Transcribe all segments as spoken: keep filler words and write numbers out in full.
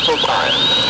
Universal time.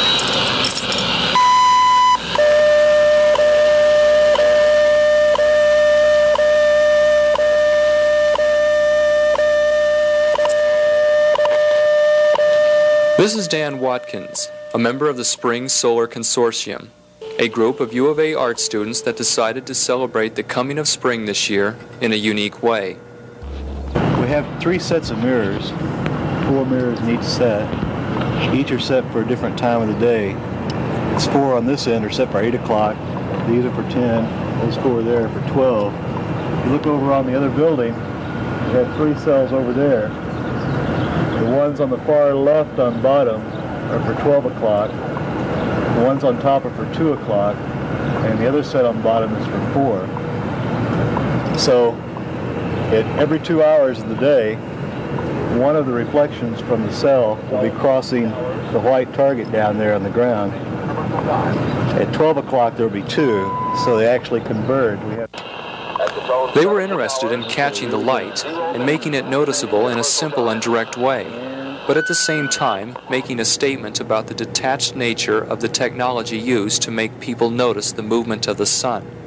This is Dan Watkins, a member of the Spring Solar Consortium, a group of U of A art students that decided to celebrate the coming of spring this year in a unique way. We have three sets of mirrors, four mirrors in each set. Each are set for a different time of the day. It's four on this end are set for eight o'clock. These are for ten. Those four there are for twelve. If you look over on the other building, we have three cells over there. The ones on the far left on bottom are for twelve o'clock. The ones on top are for two o'clock. And the other set on bottom is for four. So, at every two hours of the day, one of the reflections from the cell will be crossing the white target down there on the ground. At twelve o'clock there will be two, so they actually converge. We have They were interested in catching the light and making it noticeable in a simple and direct way, but at the same time making a statement about the detached nature of the technology used to make people notice the movement of the sun.